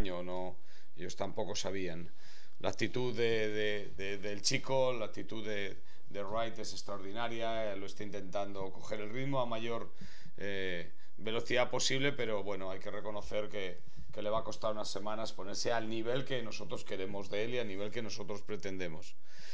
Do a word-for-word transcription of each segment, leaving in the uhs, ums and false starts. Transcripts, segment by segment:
año, no, ellos tampoco sabían. La actitud de, de, de, del chico, la actitud de, de Wright es extraordinaria, lo está intentando coger el ritmo a mayor eh, velocidad posible, pero bueno, hay que reconocer que, que le va a costar unas semanas ponerse al nivel que nosotros queremos de él y al nivel que nosotros pretendemos.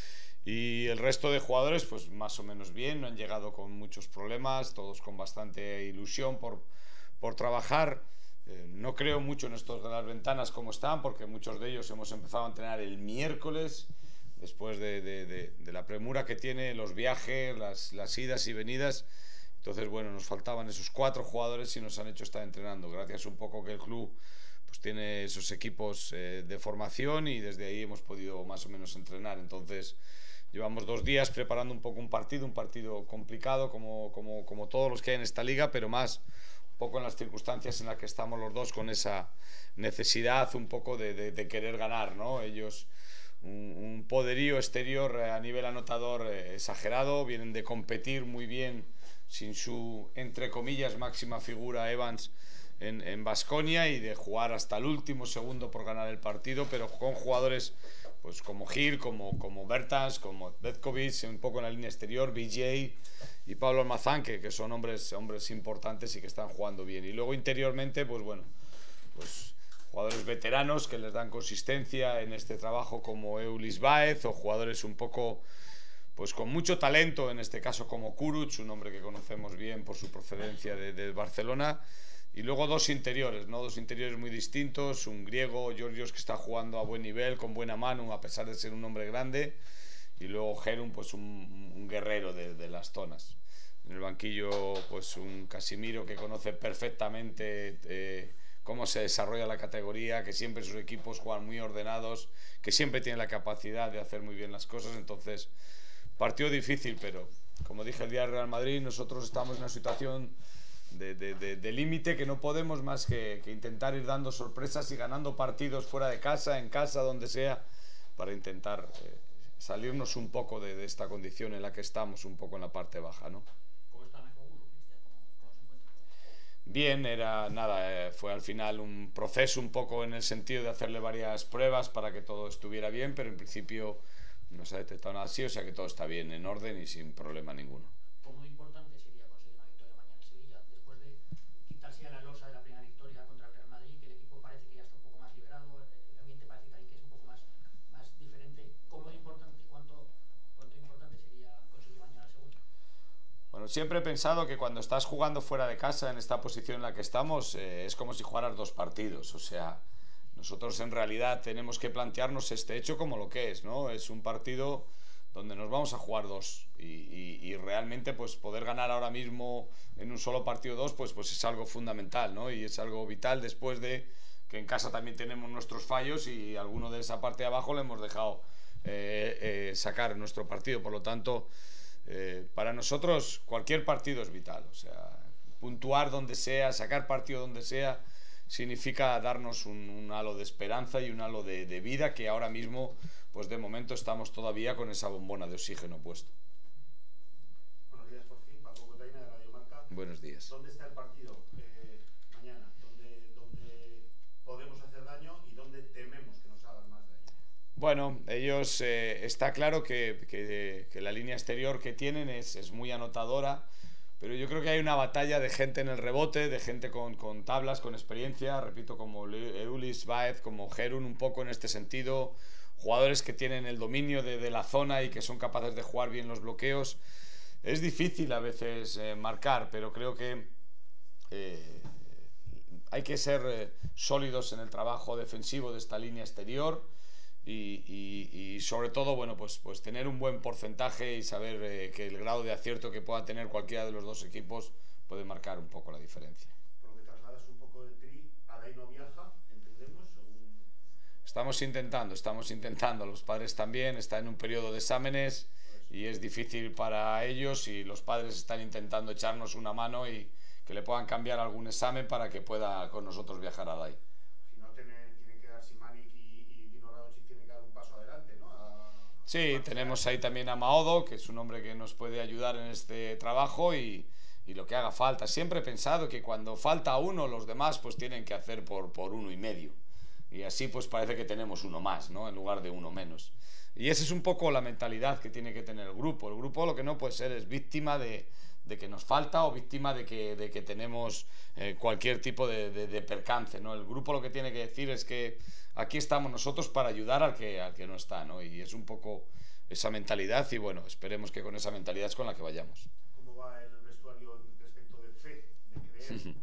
Y el resto de jugadores, pues más o menos bien, no han llegado con muchos problemas, todos con bastante ilusión por, por trabajar. Eh, no creo mucho en estos de las ventanas como están, porque muchos de ellos hemos empezado a entrenar el miércoles, después de, de, de, de la premura que tiene, los viajes, las, las idas y venidas. Entonces, bueno, nos faltaban esos cuatro jugadores y nos han hecho estar entrenando, gracias un poco que el club pues tiene esos equipos eh, de formación y desde ahí hemos podido más o menos entrenar. Entonces, llevamos dos días preparando un poco un partido, un partido complicado como, como, como todos los que hay en esta liga, pero más un poco en las circunstancias en las que estamos los dos con esa necesidad un poco de, de, de querer ganar, ¿no? Ellos un, un poderío exterior a nivel anotador eh, exagerado, vienen de competir muy bien sin su, entre comillas, máxima figura Evans en Baskonia y de jugar hasta el último segundo por ganar el partido, pero con jugadores pues como Gil, como, como Bertans, como Betkovic, un poco en la línea exterior, B J y Pablo Almazán, que, que son hombres, hombres importantes y que están jugando bien. Y luego interiormente, pues bueno, pues jugadores veteranos que les dan consistencia en este trabajo como Eulis Baez, o jugadores un poco pues con mucho talento, en este caso como Kuruc, un hombre que conocemos bien por su procedencia de, de Barcelona. Y luego dos interiores, ¿no? Dos interiores muy distintos, un griego, Georgios, que está jugando a buen nivel, con buena mano, a pesar de ser un hombre grande, y luego Jerun, pues un, un guerrero de, de las zonas. En el banquillo, pues un Casimiro que conoce perfectamente eh, cómo se desarrolla la categoría, que siempre sus equipos juegan muy ordenados, que siempre tiene la capacidad de hacer muy bien las cosas. Entonces, partido difícil, pero como dije el día del Real Madrid, nosotros estamos en una situación de, de, de, de límite que no podemos más que, que intentar ir dando sorpresas y ganando partidos fuera de casa, en casa, donde sea, para intentar eh, salirnos un poco de, de esta condición en la que estamos, un poco en la parte baja, ¿no? ¿Cómo está Megogulu, Cristian? ¿Cómo, ¿Cómo se encuentra? Bien, era nada, eh, fue al final un proceso un poco en el sentido de hacerle varias pruebas para que todo estuviera bien, pero en principio no se ha detectado nada así, o sea que todo está bien, en orden y sin problema ninguno. ¿Cómo importante sería conseguir una victoria mañana en Sevilla, después de quitarse a la losa de la primera victoria contra el Real Madrid, que el equipo parece que ya está un poco más liberado, el ambiente parece también que es un poco más, más diferente? ¿Cómo de importante, cuánto, cuánto importante sería conseguir mañana el segundo? Bueno, siempre he pensado que cuando estás jugando fuera de casa, en esta posición en la que estamos, eh, es como si jugaras dos partidos, o sea, nosotros en realidad tenemos que plantearnos este hecho como lo que es, ¿no? Es un partido donde nos vamos a jugar dos y, y, y realmente pues poder ganar ahora mismo en un solo partido dos pues, pues es algo fundamental, ¿no? Y es algo vital después de que en casa también tenemos nuestros fallos y alguno de esa parte de abajo le hemos dejado eh, eh, sacar nuestro partido. Por lo tanto, eh, para nosotros cualquier partido es vital, o sea, puntuar donde sea, sacar partido donde sea, significa darnos un, un halo de esperanza y un halo de, de vida que ahora mismo, pues de momento estamos todavía con esa bombona de oxígeno puesto. Buenos días por fin, Paco Cotaina de Radio Marca. Buenos días. ¿Dónde está el partido eh, mañana? ¿Dónde, ¿Dónde podemos hacer daño y dónde tememos que nos hagan más daño? Bueno, ellos, eh, está claro que, que, que la línea exterior que tienen es, es muy anotadora, pero yo creo que hay una batalla de gente en el rebote, de gente con, con tablas, con experiencia, repito, como Eulis Baez, como Jerun, un poco en este sentido, jugadores que tienen el dominio de, de la zona y que son capaces de jugar bien los bloqueos. Es difícil a veces eh, marcar, pero creo que eh, hay que ser eh, sólidos en el trabajo defensivo de esta línea exterior. Y, y, y sobre todo, bueno, pues, pues tener un buen porcentaje y saber eh, que el grado de acierto que pueda tener cualquiera de los dos equipos puede marcar un poco la diferencia. Por lo que trasladas un poco de tri, Adai no viaja, entendemos, según... Estamos intentando, estamos intentando, los padres también, está en un periodo de exámenes y es difícil para ellos y los padres están intentando echarnos una mano y que le puedan cambiar algún examen para que pueda con nosotros viajar a Adai. Si no, tienen, tienen que dar Simanic y, y Dino Radonjic tienen que dar un paso adelante, ¿no? A, sí, a tenemos ahí también a Maodo, que es un hombre que nos puede ayudar en este trabajo y, y lo que haga falta. Siempre he pensado que cuando falta uno, los demás pues tienen que hacer por, por uno y medio. y así pues parece que tenemos uno más, ¿no? En lugar de uno menos. Y esa es un poco la mentalidad que tiene que tener el grupo. El grupo lo que no puede ser es víctima de, de que nos falta o víctima de que, de que tenemos eh, cualquier tipo de, de, de percance, ¿no? El grupo lo que tiene que decir es que aquí estamos nosotros para ayudar al que, al que no está, ¿no? Y es un poco esa mentalidad y bueno, esperemos que con esa mentalidad es con la que vayamos. ¿Cómo va el vestuario respecto de fe, de creer?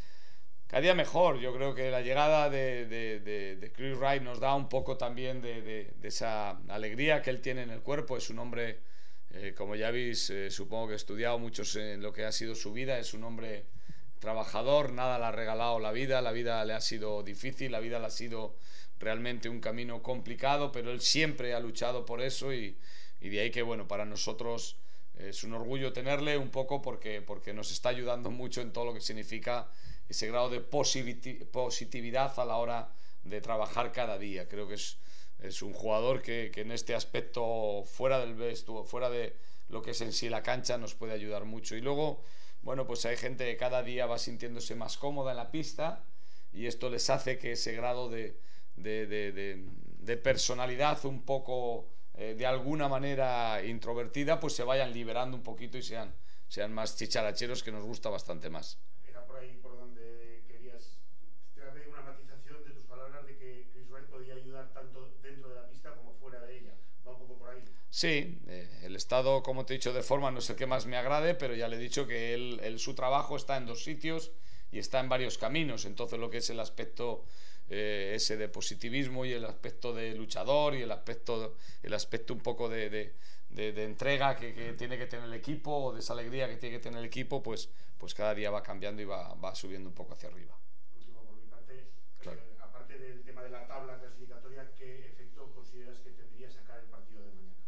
Cada día mejor. Yo creo que la llegada de, de, de, de Chris Wright nos da un poco también de, de, de esa alegría que él tiene en el cuerpo. Es un hombre, eh, como ya habéis, eh, supongo que he estudiado muchos en lo que ha sido su vida, es un hombre trabajador, nada le ha regalado la vida, la vida le ha sido difícil, la vida le ha sido realmente un camino complicado, pero él siempre ha luchado por eso y, y de ahí que, bueno, para nosotros es un orgullo tenerle un poco porque, porque nos está ayudando mucho en todo lo que significa ese grado de positividad a la hora de trabajar cada día. Creo que es, es un jugador que, que en este aspecto fuera del vestuario, fuera de lo que es en sí la cancha, nos puede ayudar mucho. Y luego, bueno, pues hay gente que cada día va sintiéndose más cómoda en la pista y esto les hace que ese grado de, de, de, de, de personalidad un poco eh, de alguna manera introvertida pues se vayan liberando un poquito y sean, sean más chicharacheros, que nos gusta bastante más. Era por ahí por donde querías traer una matización de tus palabras de que Chris Wright podía ayudar tanto dentro de la pista como fuera de ella. Va un poco por ahí. Sí, eh, el estado, como te he dicho, de forma no es el que más me agrade, pero ya le he dicho que él, él, su trabajo está en dos sitios y está en varios caminos. Entonces lo que es el aspecto eh, ese de positivismo y el aspecto de luchador y el aspecto, el aspecto un poco de, de, de, de entrega que, que tiene que tener el equipo, o de esa alegría que tiene que tener el equipo, pues, pues cada día va cambiando y va, va subiendo un poco hacia arriba. Último, por mi parte, claro. eh, aparte del tema de la tabla clasificatoria, ¿qué efecto consideras que tendría sacar el partido de mañana?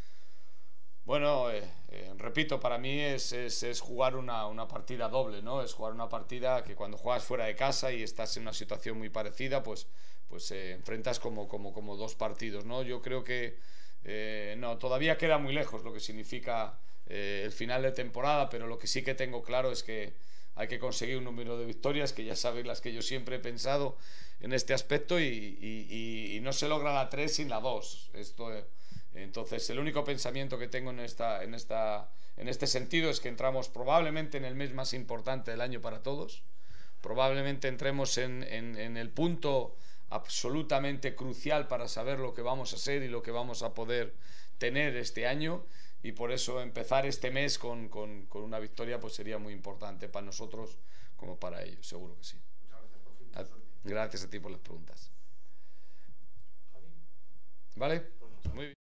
Bueno, eh, eh, repito, para mí es, es, es jugar una, una partida doble, ¿no? Es jugar una partida que cuando juegas fuera de casa y estás en una situación muy parecida, pues, pues eh, enfrentas como, como, como dos partidos, ¿no? Yo creo que eh, no, todavía queda muy lejos lo que significa eh, el final de temporada, pero lo que sí que tengo claro es que hay que conseguir un número de victorias, que ya sabéis las que yo siempre he pensado en este aspecto, y, y, y, y no se logra la tres sin la dos. Esto... Eh, Entonces, el único pensamiento que tengo en, esta, en, esta, en este sentido es que entramos probablemente en el mes más importante del año para todos. Probablemente entremos en, en, en el punto absolutamente crucial para saber lo que vamos a ser y lo que vamos a poder tener este año. Y por eso empezar este mes con, con, con una victoria pues sería muy importante para nosotros como para ellos, seguro que sí. Muchas gracias por fin. A, gracias a ti por las preguntas. ¿Vale? Muy bien.